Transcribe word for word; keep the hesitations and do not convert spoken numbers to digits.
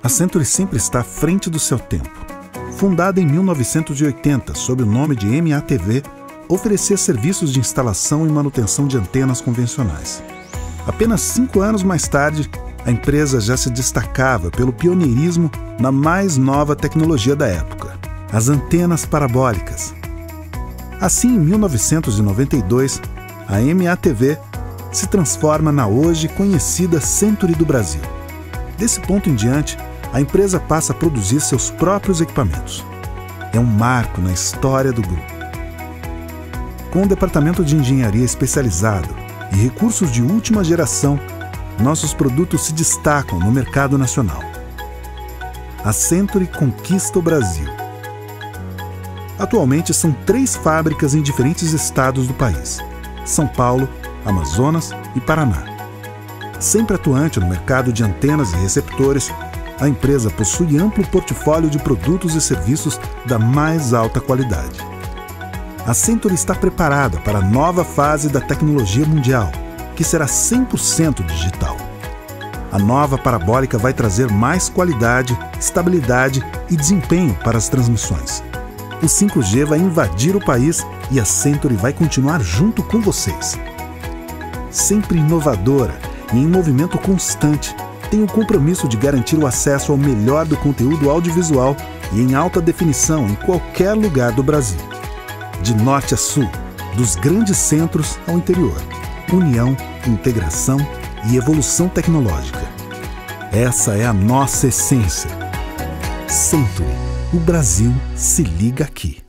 A Century sempre está à frente do seu tempo. Fundada em mil novecentos e oitenta sob o nome de M A T V, oferecia serviços de instalação e manutenção de antenas convencionais. Apenas cinco anos mais tarde, a empresa já se destacava pelo pioneirismo na mais nova tecnologia da época, as antenas parabólicas. Assim, em mil novecentos e noventa e dois, a M A T V se transforma na hoje conhecida Century do Brasil. Desse ponto em diante, a empresa passa a produzir seus próprios equipamentos. É um marco na história do grupo. Com um departamento de engenharia especializado e recursos de última geração, nossos produtos se destacam no mercado nacional. A Century conquista o Brasil. Atualmente são três fábricas em diferentes estados do país: São Paulo, Amazonas e Paraná. Sempre atuante no mercado de antenas e receptores, a empresa possui amplo portfólio de produtos e serviços da mais alta qualidade. A Century está preparada para a nova fase da tecnologia mundial, que será cem por cento digital. A nova parabólica vai trazer mais qualidade, estabilidade e desempenho para as transmissões. O cinco G vai invadir o país e a Century vai continuar junto com vocês. Sempre inovadora e em movimento constante, tem o compromisso de garantir o acesso ao melhor do conteúdo audiovisual e em alta definição em qualquer lugar do Brasil. De norte a sul, dos grandes centros ao interior. União, integração e evolução tecnológica. Essa é a nossa essência. Century, o Brasil se liga aqui.